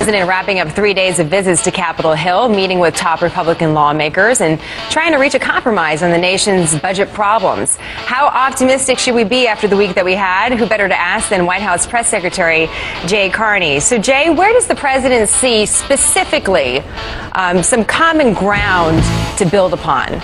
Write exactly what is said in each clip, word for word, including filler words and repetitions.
President wrapping up three days of visits to Capitol Hill, meeting with top Republican lawmakers and trying to reach a compromise on the nation's budget problems. How optimistic should we be after the week that we had? Who better to ask than White House Press Secretary Jay Carney? So, Jay, where does the president see specifically um, some common ground to build upon?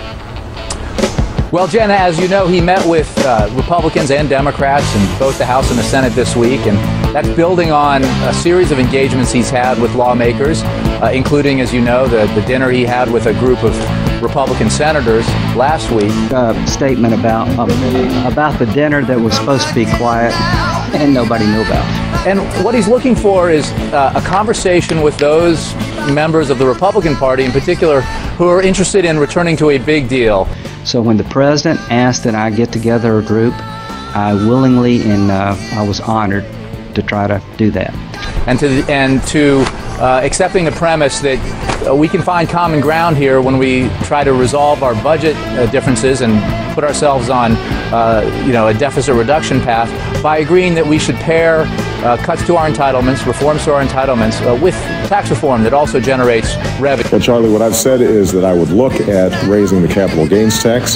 Well, Jenna, as you know, he met with uh, Republicans and Democrats in both the House and the Senate this week, and that's building on a series of engagements he's had with lawmakers, uh, including, as you know, the, the dinner he had with a group of Republican senators last week. A statement about um, about the dinner that was supposed to be quiet and nobody knew about. And what he's looking for is uh, a conversation with those members of the Republican Party in particular who are interested in returning to a big deal. So when the president asked that I get together a group, I willingly and uh, I was honored to try to do that. And to and to uh, accepting the premise that uh, we can find common ground here when we try to resolve our budget uh, differences and put ourselves on, uh, you know, a deficit reduction path by agreeing that we should pair uh, cuts to our entitlements, reforms to our entitlements, uh, with tax reform that also generates revenue. Well, Charlie, what I've said is that I would look at raising the capital gains tax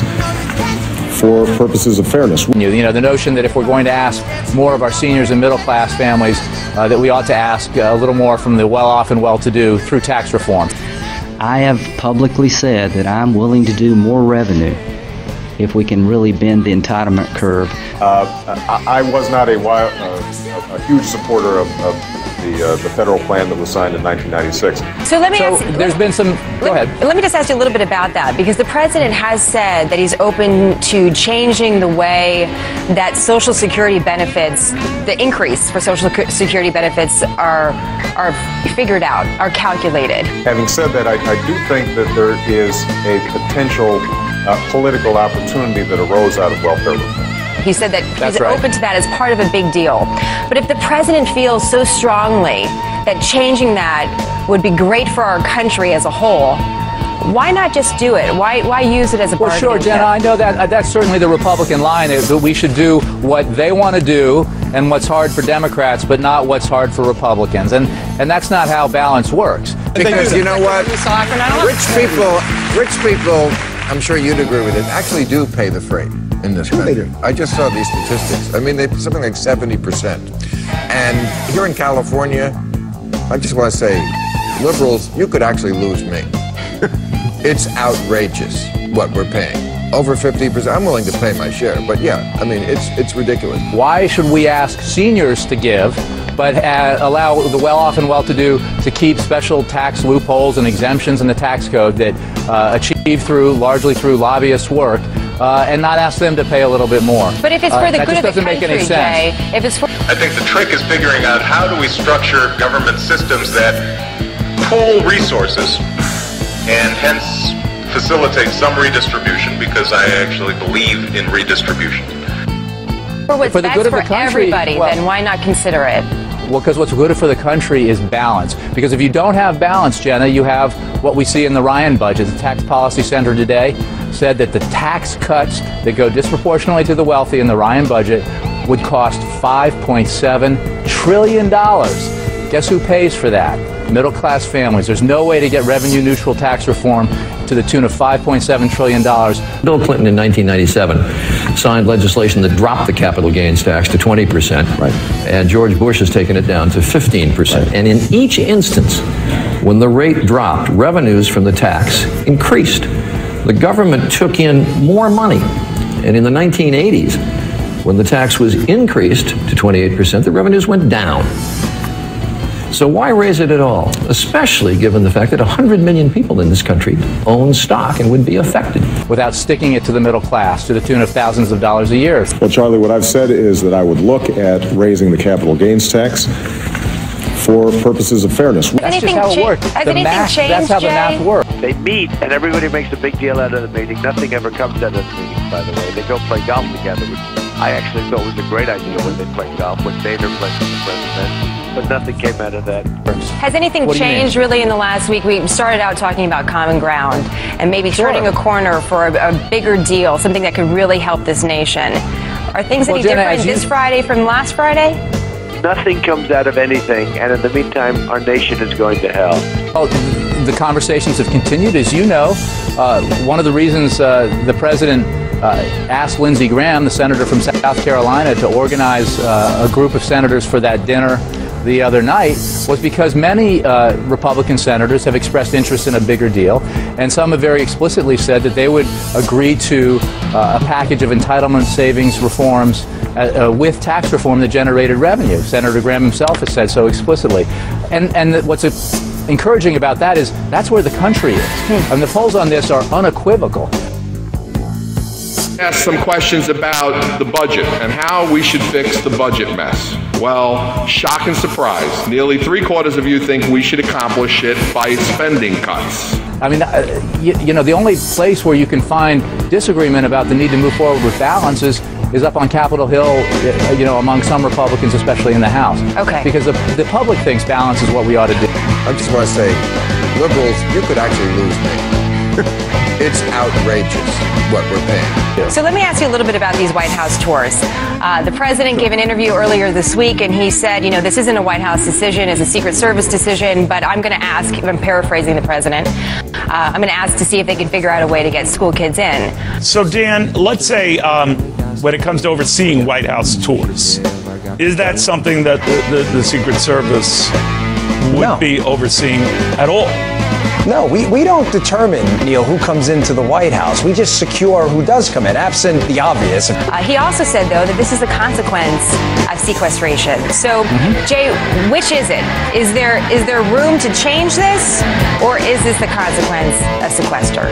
for purposes of fairness. You know, the notion that if we're going to ask more of our seniors and middle class families, uh, that we ought to ask a little more from the well-off and well-to-do through tax reform. I have publicly said that I'm willing to do more revenue if we can really bend the entitlement curve. Uh, I, I was not a, wild, uh, a, a huge supporter of, of the, uh, the federal plan that was signed in nineteen ninety-six. So let me so ask, there's been some, go let, ahead. Let me just ask you a little bit about that, because the president has said that he's open to changing the way that Social Security benefits, the increase for Social Security benefits are, are figured out, are calculated. Having said that, I, I do think that there is a potential Uh, political opportunity that arose out of welfare reform. He said that That's he's right. open to that as part of a big deal. But if the president feels so strongly that changing that would be great for our country as a whole, why not just do it? Why why use it as a Well, bargaining sure, Jenna, I know that uh, that's certainly the Republican line, is that we should do what they want to do and what's hard for Democrats, but not what's hard for Republicans. And and that's not how balance works. Because you know what? Rich people, rich people, I'm sure you'd agree with it, actually do pay the freight in this country. I just saw these statistics. I mean, they something like seventy percent. And here in California, I just want to say, liberals, you could actually lose me. It's outrageous what we're paying. Over fifty percent. I'm willing to pay my share, but yeah, I mean, it's it's ridiculous. Why should we ask seniors to give, but uh, allow the well-off and well-to-do to keep special tax loopholes and exemptions in the tax code that uh, achieve through, largely through lobbyist work, uh, and not ask them to pay a little bit more? But if it's for uh, the that good just of the doesn't make country, any sense. Jay, if it's for... I think the trick is figuring out how do we structure government systems that pool resources and hence facilitate some redistribution, because I actually believe in redistribution. For what's For the best good of for the country, everybody, well- then why not consider it? Well, because what's good for the country is balance. Because if you don't have balance, Jenna, you have what we see in the Ryan budget. The Tax Policy Center today said that the tax cuts that go disproportionately to the wealthy in the Ryan budget would cost five point seven trillion dollars. Guess who pays for that? Middle-class families. There's no way to get revenue-neutral tax reform to the tune of five point seven trillion dollars. Bill Clinton in nineteen ninety-seven signed legislation that dropped the capital gains tax to twenty percent. Right. And George Bush has taken it down to fifteen percent. Right. And in each instance, when the rate dropped, revenues from the tax increased. The government took in more money. And in the nineteen eighties, when the tax was increased to twenty-eight percent, the revenues went down. So why raise it at all? Especially given the fact that one hundred million people in this country own stock and would be affected. Without sticking it to the middle class to the tune of thousands of dollars a year. Well, Charlie, what I've said is that I would look at raising the capital gains tax for purposes of fairness. That's just how it works. Has The anything math, changed, that's how the Jay? math works. They meet, and everybody makes a big deal out of the meeting. Nothing ever comes out of the meeting, by the way. They go play golf together, which I actually thought was a great idea when they played golf, when Boehner played with the president. But nothing came out of that. Has anything What do you mean? changed really in the last week? We started out talking about common ground and maybe Sure. turning a corner for a, a bigger deal, something that could really help this nation. Are things Well, any Jenna, different as you- this Friday from last Friday? nothing comes out of anything, and in the meantime, our nation is going to hell. Oh, the conversations have continued, as you know. Uh, one of the reasons uh, the president uh, asked Lindsey Graham, the senator from South Carolina, to organize uh, a group of senators for that dinner the other night was because many uh, Republican senators have expressed interest in a bigger deal, and some have very explicitly said that they would agree to uh, a package of entitlement savings reforms uh, uh, with tax reform that generated revenue. Senator Graham himself has said so explicitly. And, and what's a, encouraging about that is that's where the country is. Hmm. And the polls on this are unequivocal. Ask some questions about the budget and how we should fix the budget mess. Well, shock and surprise. Nearly three quarters of you think we should accomplish it by spending cuts. I mean, uh, you, you know, the only place where you can find disagreement about the need to move forward with balance is, is up on Capitol Hill, uh, you know, among some Republicans, especially in the House. Okay. Because the, the public thinks balance is what we ought to do. I just want to say, liberals, you could actually lose me. It's outrageous what we're paying. So let me ask you a little bit about these White House tours. Uh, the president gave an interview earlier this week, and he said, you know, this isn't a White House decision, it's a Secret Service decision, but I'm going to ask, I'm paraphrasing the president, uh, I'm going to ask to see if they can figure out a way to get school kids in. So, Dan, let's say um, when it comes to overseeing White House tours, is that something that the, the, the Secret Service would no. be overseeing at all? No, we, we don't determine, Neil, who comes into the White House. We just secure who does come in, absent the obvious. Uh, he also said, though, that this is a consequence of sequestration. So, mm-hmm. Jay, which is it? Is there is there room to change this, or is this the consequence of sequester?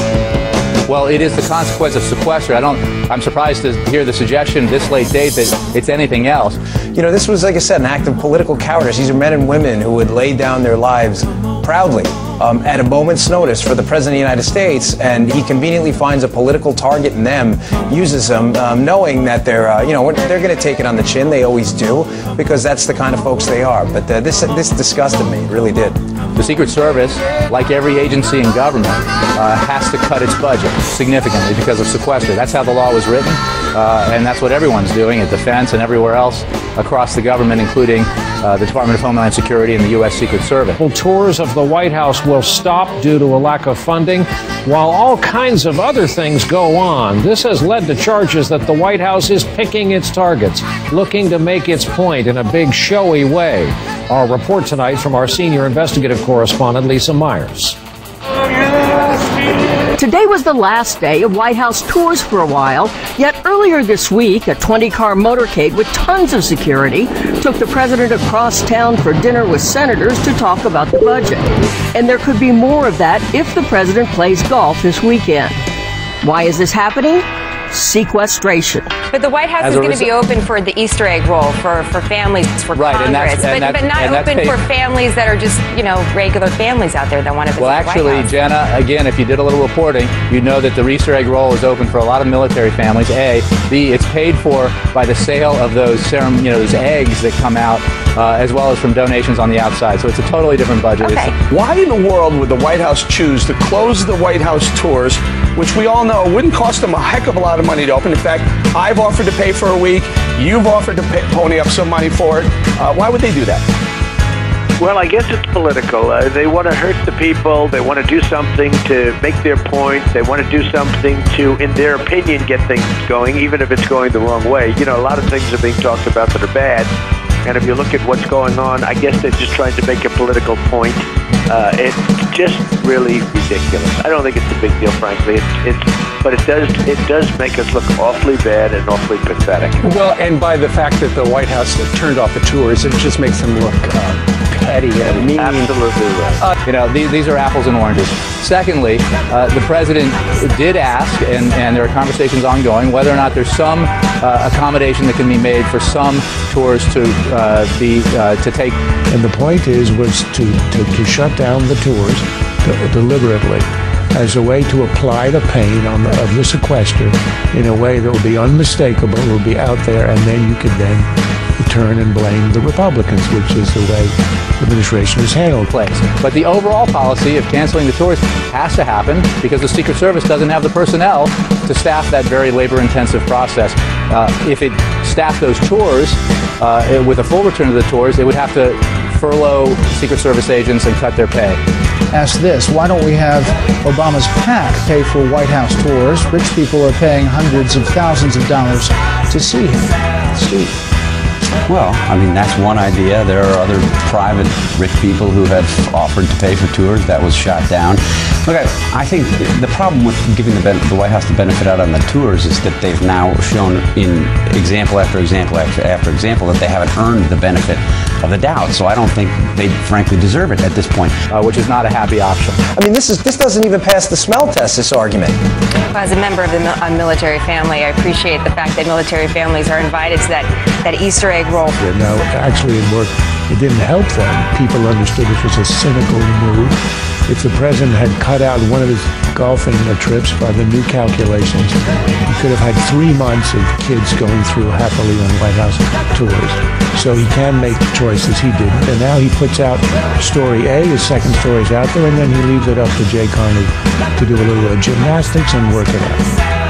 Well, it is the consequence of sequester. I don't, I'm surprised to hear the suggestion this late date that it's anything else. You know, this was, like I said, an act of political cowardice. These are men and women who would lay down their lives proudly um, at a moment's notice for the President of the United States, and he conveniently finds a political target in them, uses them, um, knowing that they're, uh, you know, they're going to take it on the chin. They always do, because that's the kind of folks they are. But uh, this, this disgusted me. It really did. The Secret Service, like every agency in government, uh, has to cut its budget significantly because of sequester. That's how the law was written, uh, and that's what everyone's doing at Defense and everywhere else across the government, including uh, the Department of Homeland Security and the U S Secret Service. Tours of the White House will stop due to a lack of funding, while all kinds of other things go on. This has led to charges that the White House is picking its targets, looking to make its point in a big, showy way. Our report tonight from our senior investigative correspondent, Lisa Myers. Today was the last day of White House tours for a while, yet earlier this week, a twenty-car motorcade with tons of security took the president across town for dinner with senators to talk about the budget. And there could be more of that if the president plays golf this weekend. Why is this happening? Sequestration. But the White House As is going to resi- be open for the Easter egg roll for, for families, for Right, Congress, and that's- and but, that's- but not and that's open paid- for families that are just, you know, regular families out there that want to visit Well, the White actually, House. Jenna, again, if you did a little reporting, you'd know that the Easter egg roll is open for a lot of military families. A, B, it's paid for by the sale of those serum, you know, those eggs that come out, uh, as well as from donations on the outside. So it's a totally different budget. Okay. It's, Why in the world would the White House choose to close the White House tours, which we all know wouldn't cost them a heck of a lot of money to open? In fact, I've offered to pay for a week. You've offered to pay, pony up some money for it. Uh, why would they do that? Well, I guess it's political. Uh, they want to hurt the people. They want to do something to make their point. They want to do something to, in their opinion, get things going, even if it's going the wrong way. You know, a lot of things are being talked about that are bad. And if you look at what's going on, I guess they're just trying to make a political point. Uh, it's just really ridiculous. I don't think it's a big deal, frankly. It's, it's, but it does it does make us look awfully bad and awfully pathetic. Well, and by the fact that the White House turned off the tours, it just makes them look uh, petty and mean. Absolutely right. uh, you know, these, these are apples and oranges. Secondly, uh, the president did ask, and, and there are conversations ongoing, whether or not there's some uh, accommodation that can be made for some tours to uh, be uh, to take. And the point is was to, to, to shut down the tours to, deliberately as a way to apply the pain on the, of the sequester in a way that will be unmistakable, will be out there, and then you could then return and blame the Republicans, which is the way the administration has handled place. But the overall policy of canceling the tours has to happen because the Secret Service doesn't have the personnel to staff that very labor-intensive process. Uh, if it staff those tours, uh, with a full return of the tours, it would have to furlough Secret Service agents and cut their pay. Ask this, why don't we have Obama's PAC pay for White House tours? Rich people are paying hundreds of thousands of dollars to see him. Steve. Well, I mean, that's one idea. There are other private rich people who have offered to pay for tours. That was shot down. Look, I, I think the problem with giving the, ben- the White House the benefit out on the tours is that they've now shown in example after example after, after example that they haven't earned the benefit of the doubt. So I don't think they frankly deserve it at this point. Uh, which is not a happy option. I mean, this is this doesn't even pass the smell test, this argument. Well, as a member of the mil- uh, military family, I appreciate the fact that military families are invited to that, that Easter egg roll. Yeah, no, actually it worked. It didn't help them. People understood it was a cynical move. If the president had cut out one of his golfing trips by the new calculations, he could have had three months of kids going through happily on White House tours. So he can make choices. He didn't. And now he puts out story A, his second story is out there, and then he leaves it up to Jay Carney to do a little uh, gymnastics and work it out.